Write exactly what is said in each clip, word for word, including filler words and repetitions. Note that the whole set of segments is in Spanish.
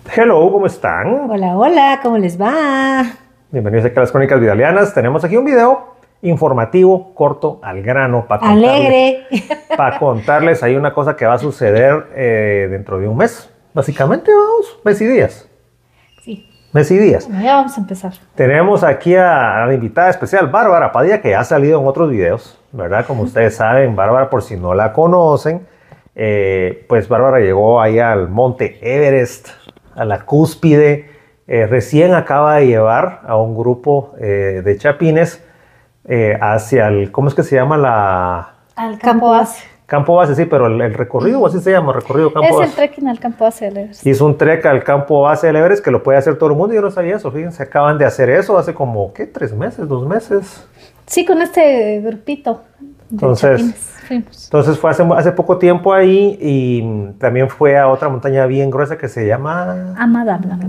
Hello, ¿cómo están? Hola, hola, ¿cómo les va? Bienvenidos aquí a las Crónicas Vidalianas. Tenemos aquí un video informativo, corto, al grano, para contarles, Alegre. para contarles ahí una cosa que va a suceder eh, dentro de un mes. Básicamente, vamos, mes y días. Sí. Mes y días. Bueno, ya vamos a empezar. Tenemos aquí a, a la invitada especial, Bárbara Padilla, que ha salido en otros videos, ¿verdad? Como ustedes saben, Bárbara, por si no la conocen, eh, pues Bárbara llegó ahí al Monte Everest, a la cúspide. Eh, recién acaba de llevar a un grupo eh, de chapines eh, hacia el, ¿cómo es que se llama? La... Al campo base. Campo base, sí, pero el, el recorrido, ¿o así se llama? Recorrido campo Es base. el trekking al campo base del Everest. Hizo un trek al campo base del Everest que lo puede hacer todo el mundo. Yo no sabía eso, fíjense, acaban de hacer eso hace como, ¿qué? ¿Tres meses? ¿Dos meses? Sí, con este grupito de Entonces, chapines fuimos. Entonces fue hace, hace poco tiempo ahí y también fue a otra montaña bien gruesa que se llama... Amadabla.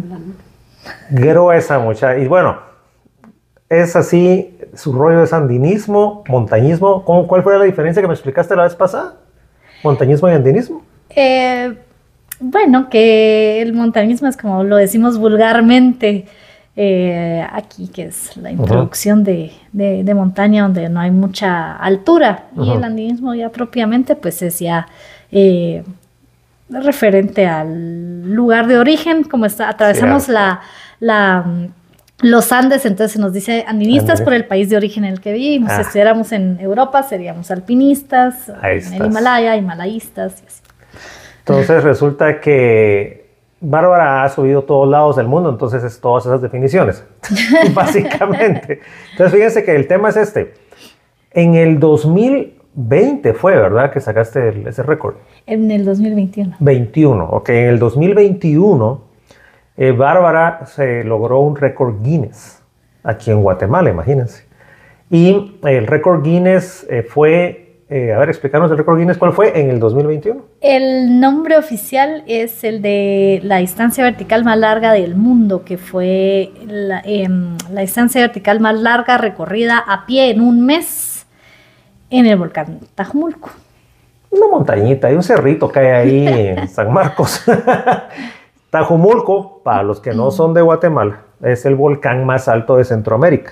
Gruesa, mucha. Y bueno, es así, su rollo es andinismo, montañismo. ¿Cómo, ¿Cuál fue la diferencia que me explicaste la vez pasada? ¿Montañismo y andinismo? Eh, bueno, que el montañismo es como lo decimos vulgarmente eh, aquí, que es la introducción uh-huh. de, de, de montaña donde no hay mucha altura. Uh-huh. Y el andinismo ya propiamente pues es ya... Eh, referente al lugar de origen, como está, atravesamos la, la, los Andes, entonces se nos dice andinistas Andrés. Por el país de origen en el que vivimos. Ah. Si estuviéramos en Europa, seríamos alpinistas, Ahí en el Himalaya, himalayistas y así. Entonces resulta que Bárbara ha subido a todos lados del mundo, entonces es todas esas definiciones, básicamente. Entonces fíjense que el tema es este. En el dos mil veinte fue, ¿verdad? Que sacaste el, ese récord. En el dos mil veintiuno. veintiuno, ok. En el dos mil veintiuno, eh, Bárbara se logró un récord Guinness aquí en Guatemala, imagínense. Y el récord Guinness eh, fue, eh, a ver, explícanos el récord Guinness, ¿cuál fue en el dos mil veintiuno? El nombre oficial es el de la distancia vertical más larga del mundo, que fue la, eh, la distancia vertical más larga recorrida a pie en un mes en el volcán Tajumulco. Una montañita y un cerrito que hay ahí en San Marcos. Tajumulco, para los que no son de Guatemala, es el volcán más alto de Centroamérica,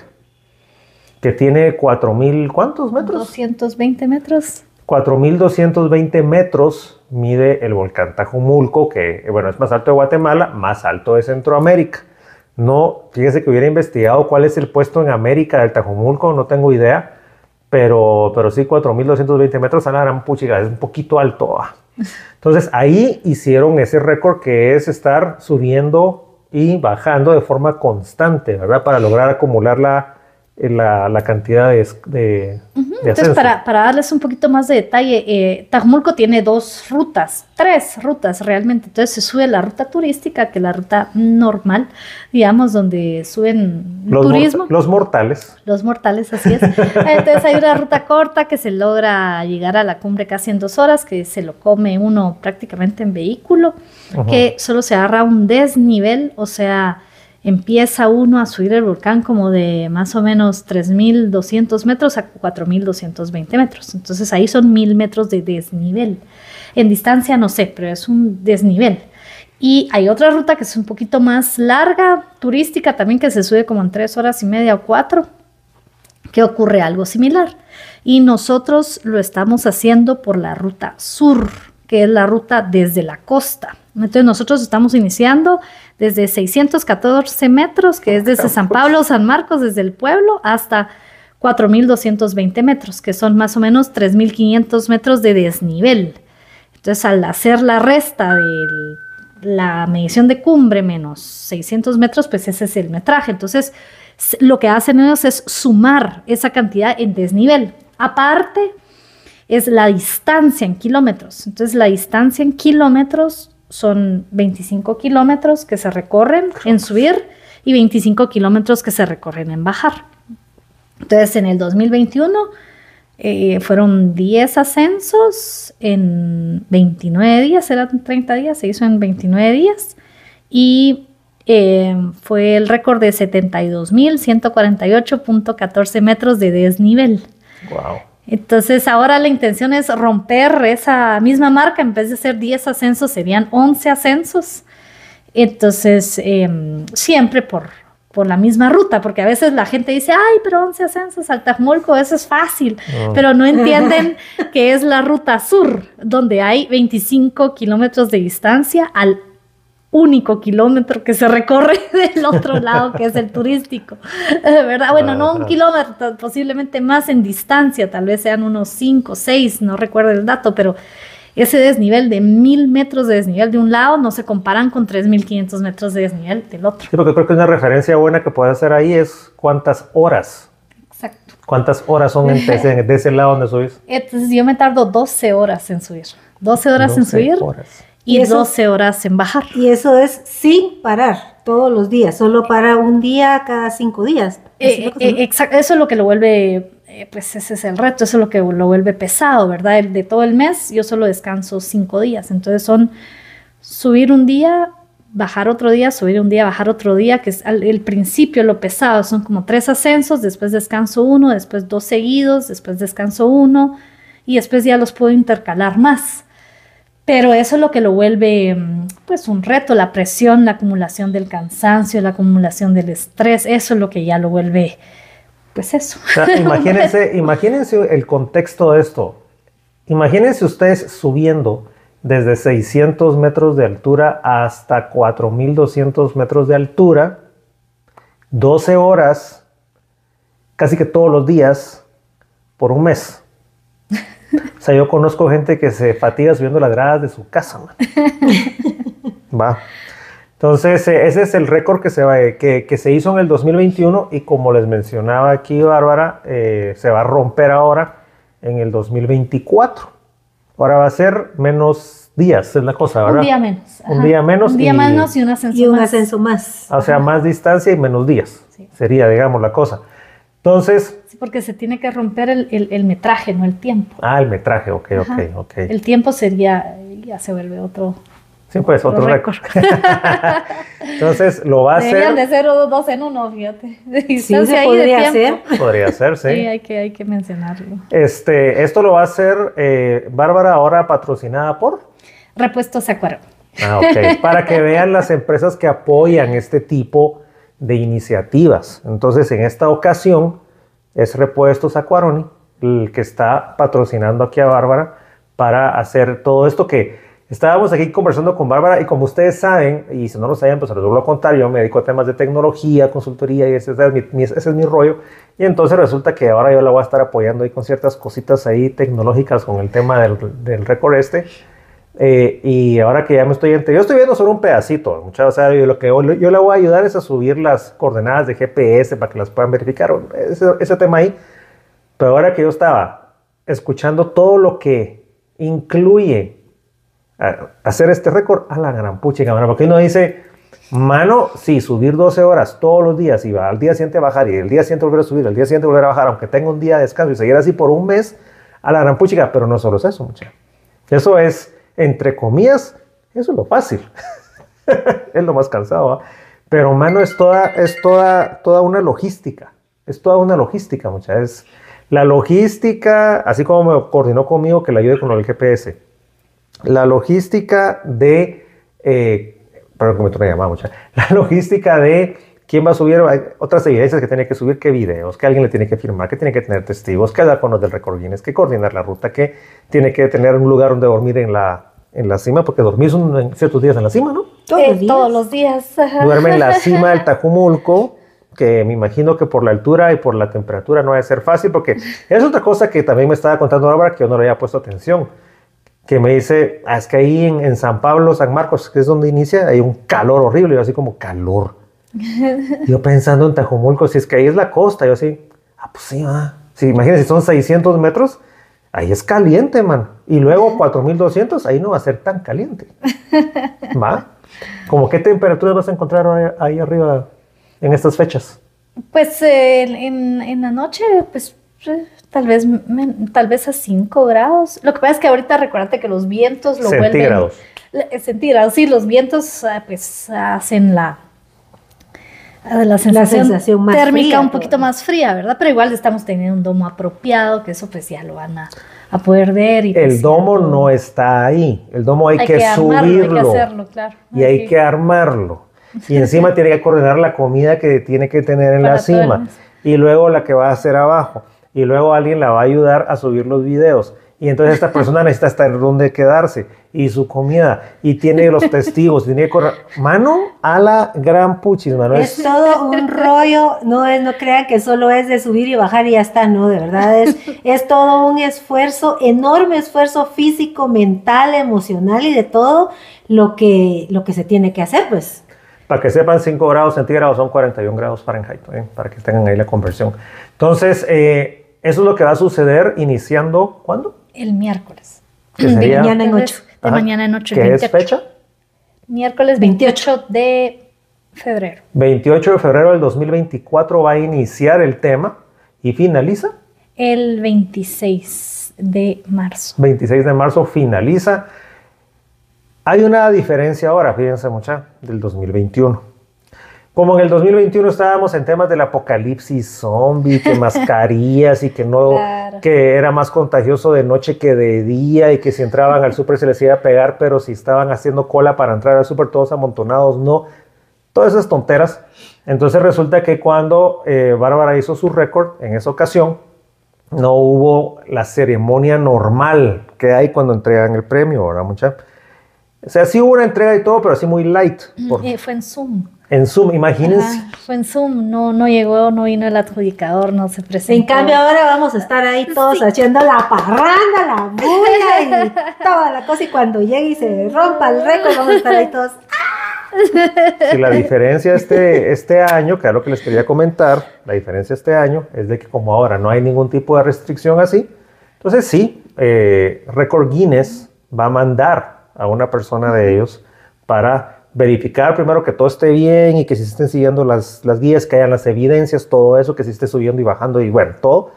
que tiene cuatro mil, ¿cuántos metros? doscientos veinte metros. cuatro mil doscientos veinte metros mide el volcán Tajumulco, que bueno, es más alto de Guatemala, más alto de Centroamérica. No, fíjense que hubiera investigado cuál es el puesto en América del Tajumulco, no tengo idea. Pero, pero sí, cuatro mil doscientos veinte metros a la gran puchiga, es un poquito alto. Entonces, ahí hicieron ese récord que es estar subiendo y bajando de forma constante, ¿verdad? Para lograr acumular la, la, la cantidad de, de, uh-huh. de Entonces, para, para darles un poquito más de detalle, eh, Tajumulco tiene dos rutas, tres rutas realmente. Entonces, se sube la ruta turística, que es la ruta normal, digamos, donde suben los turismo. Mort- los mortales. Los mortales, así es. Entonces, hay una ruta corta que se logra llegar a la cumbre casi en dos horas, que se lo come uno prácticamente en vehículo, uh-huh. que solo se agarra un desnivel, o sea... Empieza uno a subir el volcán como de más o menos tres mil doscientos metros a cuatro mil doscientos veinte metros. Entonces ahí son mil metros de desnivel. En distancia no sé, pero es un desnivel. Y hay otra ruta que es un poquito más larga, turística también, que se sube como en tres horas y media o cuatro, que ocurre algo similar. Y nosotros lo estamos haciendo por la ruta sur, que es la ruta desde la costa. Entonces nosotros estamos iniciando desde seiscientos catorce metros, que es desde San Pablo, San Marcos, desde el pueblo, hasta cuatro mil doscientos veinte metros, que son más o menos tres mil quinientos metros de desnivel. Entonces, al hacer la resta de la medición de cumbre menos seiscientos metros, pues ese es el metraje. Entonces, lo que hacen ellos es sumar esa cantidad en desnivel. Aparte, es la distancia en kilómetros. Entonces, la distancia en kilómetros son veinticinco kilómetros que se recorren en subir y veinticinco kilómetros que se recorren en bajar. Entonces, en el dos mil veintiuno eh, fueron diez ascensos en veintinueve días, eran treinta días, se hizo en veintinueve días y eh, fue el récord de setenta y dos mil ciento cuarenta y ocho punto catorce metros de desnivel. Wow. Entonces ahora la intención es romper esa misma marca, en vez de ser diez ascensos serían once ascensos Entonces, eh, siempre por, por la misma ruta, porque a veces la gente dice, ay, pero once ascensos al Tajumulco, eso es fácil, oh. pero no entienden que es la ruta sur, donde hay veinticinco kilómetros de distancia al único kilómetro que se recorre del otro lado, que es el turístico, ¿verdad? Bueno, no un kilómetro, posiblemente más en distancia, tal vez sean unos cinco, seis, no recuerdo el dato, pero ese desnivel de mil metros de desnivel de un lado no se comparan con tres mil quinientos metros de desnivel del otro. Sí, porque creo que una referencia buena que puedes hacer ahí es cuántas horas. Exacto. ¿Cuántas horas son en ese, de ese lado donde subís? Entonces yo me tardo doce horas en subir. doce horas doce en subir. Horas. Y, y eso, doce horas en bajar. Y eso es sin parar todos los días, solo para un día cada cinco días. Eh, eh, exacto, eso es lo que lo vuelve, eh, pues ese es el reto, eso es lo que lo vuelve pesado, ¿verdad? El de todo el mes yo solo descanso cinco días, entonces son subir un día, bajar otro día, subir un día, bajar otro día, que es al, el principio lo pesado, son como tres ascensos, después descanso uno, después dos seguidos, después descanso uno y después ya los puedo intercalar más. Pero eso es lo que lo vuelve pues un reto, la presión, la acumulación del cansancio, la acumulación del estrés, eso es lo que ya lo vuelve, pues eso. O sea, imagínense, imagínense el contexto de esto. Imagínense ustedes subiendo desde seiscientos metros de altura hasta cuatro mil doscientos metros de altura, doce horas, casi que todos los días, por un mes. O sea, yo conozco gente que se fatiga subiendo las gradas de su casa, man. Va. Entonces, eh, ese es el récord que se, va, eh, que, que se hizo en el dos mil veintiuno y como les mencionaba aquí Bárbara, eh, se va a romper ahora en el dos mil veinticuatro. Ahora va a ser menos días, es la cosa, ¿verdad? Un día menos. Ajá. Un día menos. Un día y, menos y un ascenso y un más. ascenso más. O sea, más distancia y menos días. Sí. Sería, digamos, la cosa. Entonces... Sí, porque se tiene que romper el, el, el metraje, no el tiempo. Ah, el metraje, ok, Ajá. ok, ok. El tiempo sería, ya se vuelve otro... Sí, pues, otro, otro récord. Entonces, lo va a hacer... Deberían de ser dos en uno, fíjate. De distancia sí, se ahí podría de hacer. Podría ser, sí. Sí, hay que, hay que mencionarlo. Este, esto lo va a hacer eh, Bárbara, ahora patrocinada por... Repuestos Acuaroni. Ah, ok. Para que vean las empresas que apoyan este tipo de iniciativas. Entonces, en esta ocasión, es Repuestos Acuaroni el que está patrocinando aquí a Bárbara para hacer todo esto que estábamos aquí conversando con Bárbara y como ustedes saben, y si no lo saben, pues se los vuelvo a contar, yo me dedico a temas de tecnología, consultoría y ese es mi, mi, ese es mi rollo. Y entonces resulta que ahora yo la voy a estar apoyando ahí con ciertas cositas ahí tecnológicas con el tema del, del récord este. Eh, y ahora que ya me estoy entre, yo estoy viendo solo un pedacito, muchachos, o sea, yo, lo que yo, yo le voy a ayudar es a subir las coordenadas de G P S para que las puedan verificar, ese, ese tema ahí. Pero ahora que yo estaba escuchando todo lo que incluye a, hacer este récord, a la gran puchica, mano, porque uno dice, mano, sí, subir doce horas todos los días y va al día siguiente bajar y el día siguiente volver a subir, el día siguiente volver a bajar, aunque tenga un día de descanso y seguir así por un mes, a la gran puchica, pero no solo es eso, muchachos. Eso es, entre comillas, eso es lo fácil. Es lo más cansado, ¿eh? Pero, mano, es toda, es toda, toda una logística. Es toda una logística, muchachos. La logística, así como me coordinó conmigo que le ayude con el G P S. La logística de... Eh, perdón, que me toca llamar, muchachos. La logística de quién va a subir, hay otras evidencias que tiene que subir, qué videos, que alguien le tiene que firmar, que tiene que tener testigos, que hablar con los del récord Guinness, que coordinar la ruta, que tiene que tener un lugar donde dormir en la, en la cima, porque dormís un, ciertos días en la cima, ¿no? Todos eh, los días. Todos los días. Duerme en la cima del Tajumulco, que me imagino que por la altura y por la temperatura no va a ser fácil, porque es otra cosa que también me estaba contando Bárbara, que yo no le había puesto atención, que me dice, ah, es que ahí en, en San Pablo, San Marcos, que es donde inicia, hay un calor horrible, yo así como calor. Yo pensando en Tajumulco, si es que ahí es la costa, yo así, ah, pues sí, ah. Sí, imagínense, si son seiscientos metros, ahí es caliente, man. Y luego cuatro mil doscientos, ahí no va a ser tan caliente. ¿Va? ¿Cómo qué temperaturas vas a encontrar ahí, ahí arriba en estas fechas? Pues eh, en, en la noche, pues eh, tal vez me, tal vez a cinco grados. Lo que pasa es que ahorita recuérdate que los vientos lo centígrados. vuelven... Centígrados. Sí, los vientos pues hacen la... Ah, La sensación, La sensación más térmica fría, un poquito todo. más fría, ¿verdad? Pero igual estamos teniendo un domo apropiado, que eso pues ya lo van a, a poder ver. Y El pues, domo ya todo. no está ahí. El domo hay, Hay que, que armarlo, subirlo. hay que hacerlo, claro. Y hay que armarlo. Y encima tiene que coordinar la comida que tiene que tener en Para la todo el cima. mes. Y luego la que va a hacer abajo. Y luego alguien la va a ayudar a subir los videos. Y entonces esta persona necesita estar donde quedarse. Y su comida. Y tiene los testigos. Tiene que correr. Mano, a la gran puchis, mano. Es Es, todo un rollo, no es, no crean que solo es de subir y bajar y ya está, no, de verdad es, es todo un esfuerzo, enorme esfuerzo físico, mental, emocional y de todo lo que, lo que se tiene que hacer, pues. para que sepan, cinco grados centígrados son cuarenta y un grados Fahrenheit. ¿eh? Para que tengan ahí la conversión. Entonces, eh, eso es lo que va a suceder iniciando, ¿cuándo? El miércoles. Que De sería- mañana en ocho. De Ajá. mañana en ocho. el ¿Qué es veintiocho. fecha? Miércoles veintiocho de febrero. veintiocho de febrero del dos mil veinticuatro va a iniciar el tema y finaliza. El veintiséis de marzo. veintiséis de marzo finaliza. Hay una diferencia ahora, fíjense mucha, del dos mil veintiuno. Como en el dos mil veintiuno estábamos en temas del apocalipsis zombie, que mascarillas y que no, Claro. que era más contagioso de noche que de día y que si entraban al súper se les iba a pegar, pero si estaban haciendo cola para entrar al súper todos amontonados, no. Todas esas tonteras. Entonces resulta que cuando eh, Bárbara hizo su récord en esa ocasión, no hubo la ceremonia normal que hay cuando entregan el premio, ¿verdad, mucha? O sea, sí hubo una entrega y todo, pero así muy light. Por, Eh, fue en Zoom. en Zoom, imagínense. Ajá, fue en Zoom, no, no llegó, no vino el adjudicador, no se presentó. En cambio ahora vamos a estar ahí todos haciendo la parranda, la bulla y toda la cosa y cuando llegue y se rompa el récord vamos a estar ahí todos. Si la diferencia este, este año, que es lo que les quería comentar, la diferencia este año es de que como ahora no hay ningún tipo de restricción así, entonces sí, eh, Record Guinness va a mandar a una persona de ellos para verificar primero que todo esté bien y que si se estén siguiendo las, las guías, que hayan las evidencias, todo eso, que si esté subiendo y bajando y bueno, todo.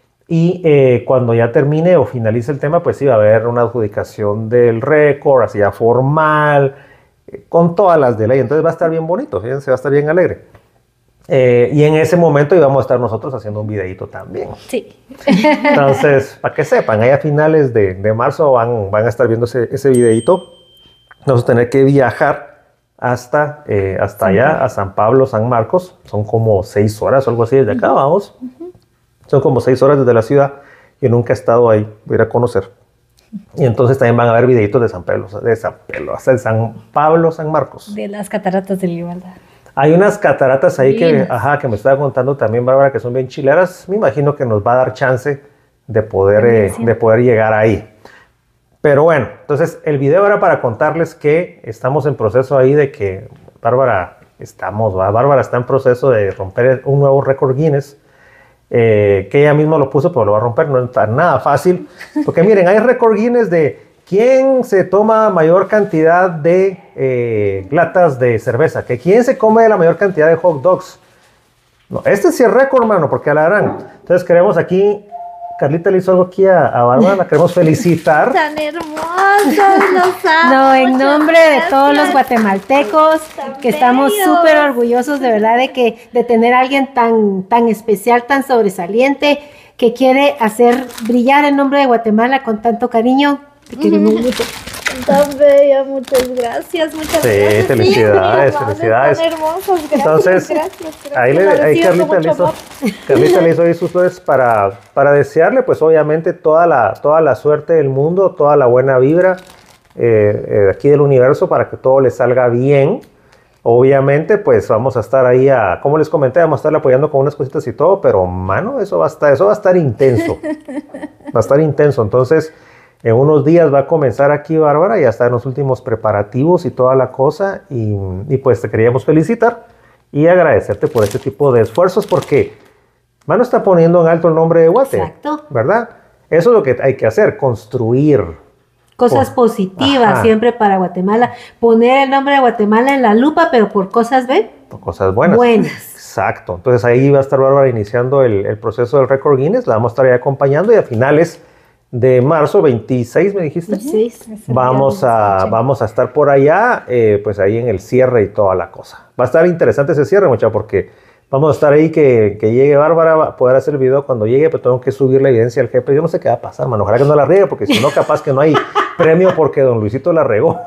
Y eh, cuando ya termine o finalice el tema, pues sí va a haber una adjudicación del récord, así ya formal, eh, con todas las de ley. Entonces va a estar bien bonito, fíjense, va a estar bien alegre. Eh, y en ese momento íbamos a estar nosotros haciendo un videíto también. Sí. Entonces, para que sepan, ahí a finales de, de marzo van, van a estar viendo ese, ese videíto. Vamos a tener que viajar hasta, eh, hasta San allá, Pablo. a San Pablo, San Marcos. Son como seis horas o algo así desde acá, vamos. Son como seis horas desde la ciudad. Yo nunca he estado ahí, voy a ir a conocer. Y entonces también van a haber videitos de San Pablo, de San Pablo, hasta de San Pablo, San Marcos. De las cataratas de la Igualdad. Hay unas cataratas ahí que, Divinas. ajá, que me estaba contando también Bárbara, que son bien chileras. Me imagino que nos va a dar chance de poder, eh, Sí. de poder llegar ahí. Pero bueno, entonces el video era para contarles que estamos en proceso ahí de que Bárbara, estamos, ¿va? Bárbara está en proceso de romper un nuevo récord Guinness, eh, que ella misma lo puso, pero lo va a romper, no está nada fácil. Porque miren, hay récord Guinness de quién se toma mayor cantidad de eh, latas de cerveza, que quién se come la mayor cantidad de hot dogs. No, este sí es récord, hermano, porque la harán. Entonces queremos aquí, Carlita le hizo algo aquí a, a Bárbara, la queremos felicitar. Tan hermosos los amo. No, en muchas nombre de gracias. todos los guatemaltecos, Tan que estamos bellos. súper orgullosos de verdad de que de tener a alguien tan, tan especial, tan sobresaliente, que quiere hacer brillar el nombre de Guatemala con tanto cariño. Te queremos mucho. Tan bella, muchas gracias, muchas Sí, gracias. felicidades, Sí, felicidades. Tan hermosos, gracias, Entonces, gracias, gracias. ahí, le, Lo ahí recibo con Carlita, le mucho hizo, amor. Carlita le hizo ahí sus flores para, para desearle, pues obviamente toda la, toda la suerte del mundo, toda la buena vibra eh, eh, aquí del universo para que todo le salga bien. Obviamente, pues vamos a estar ahí, a, como les comenté, vamos a estar apoyando con unas cositas y todo, pero mano, eso va a estar, eso va a estar intenso. Va a estar intenso. Entonces, en unos días va a comenzar aquí Bárbara, ya está en los últimos preparativos y toda la cosa. Y, y pues te queríamos felicitar y agradecerte por este tipo de esfuerzos porque mano está poniendo en alto el nombre de Guate. Exacto. ¿Verdad? Eso es lo que hay que hacer, construir. Cosas Por- positivas Ajá. siempre para Guatemala. Poner el nombre de Guatemala en la lupa, pero por cosas, ¿ven? Cosas buenas. Buenas. Exacto. Entonces ahí va a estar Bárbara iniciando el, el proceso del récord Guinness. La vamos a estar ahí acompañando y a finales de marzo, veintiséis me dijiste. Sí. Vamos a, vamos a estar por allá, eh, pues ahí en el cierre y toda la cosa. Va a estar interesante ese cierre, mucha, porque vamos a estar ahí que, que llegue Bárbara, va a poder hacer el video cuando llegue, pero tengo que subir la evidencia al jefe. Yo no sé qué va a pasar, mano. Ojalá que no la riegue, porque si no, capaz que no hay premio porque don Luisito la regó.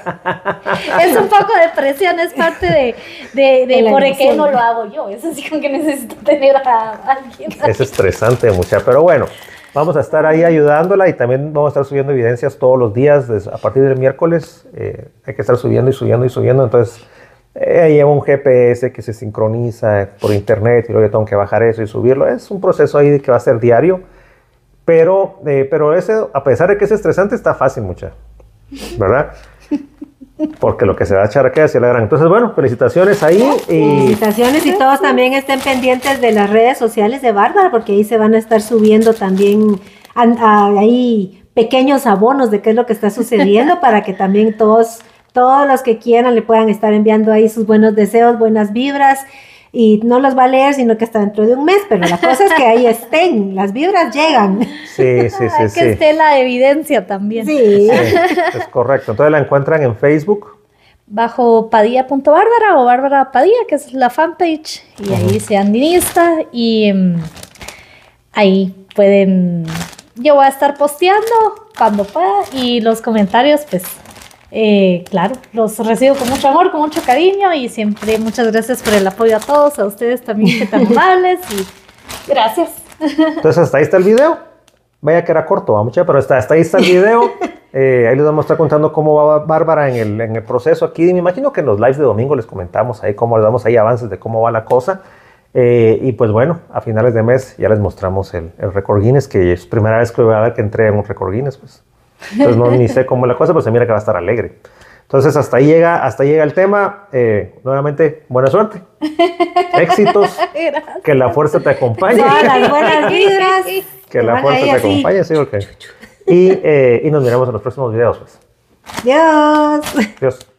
Es un poco de presión, es parte de, de, de, de por qué no lo hago yo. Es así como que necesito tener a alguien. Es estresante, mucha, pero bueno. Vamos a estar ahí ayudándola y también vamos a estar subiendo evidencias todos los días desde, a partir del miércoles. Eh, hay que estar subiendo y subiendo y subiendo. Entonces, eh, lleva un G P S que se sincroniza por internet y luego yo tengo que bajar eso y subirlo. Es un proceso ahí que va a ser diario. Pero, eh, pero ese, a pesar de que es estresante, está fácil, mucha, ¿verdad? Porque lo que se va a echar aquí hacia la gran. Entonces, bueno, felicitaciones ahí. Y... Felicitaciones y todos también estén pendientes de las redes sociales de Bárbara, porque ahí se van a estar subiendo también a, a, ahí pequeños abonos de qué es lo que está sucediendo para que también todos, todos los que quieran le puedan estar enviando ahí sus buenos deseos, buenas vibras. Y no los va a leer, sino que hasta dentro de un mes, pero la cosa es que ahí estén, las vibras llegan. Sí, sí, sí. Hay sí. que esté la evidencia también. Sí. Sí, es correcto. Entonces la encuentran en Facebook. Bajo padilla punto bárbara o Bárbara Padilla, que es la fanpage, y ahí uh-huh. se administra y um, ahí pueden, yo voy a estar posteando cuando pueda y los comentarios, pues, eh, claro, los recibo con mucho amor, con mucho cariño y siempre muchas gracias por el apoyo a todos, a ustedes también que tan amables y gracias. Entonces hasta ahí está el video. Vaya que era corto, ¿va, mucha? Pero hasta, hasta ahí está el video. Eh, ahí les vamos a estar contando cómo va Bárbara en el, en el proceso aquí. Me imagino que en los lives de domingo les comentamos ahí cómo les damos ahí avances de cómo va la cosa. Eh, y pues bueno, a finales de mes ya les mostramos el, el récord Guinness, que es primera vez que voy a ver que entré en un récord Guinness, pues. Entonces no ni sé cómo es la cosa, pero se mira que va a estar alegre. Entonces hasta ahí llega, hasta ahí llega el tema. Eh, nuevamente, buena suerte. Éxitos. Gracias. Que la fuerza te acompañe. Todas las buenas vibras. Que la fuerza te así. acompañe, sí, ok. Y, eh, y nos miramos en los próximos videos, pues. Adiós. Adiós.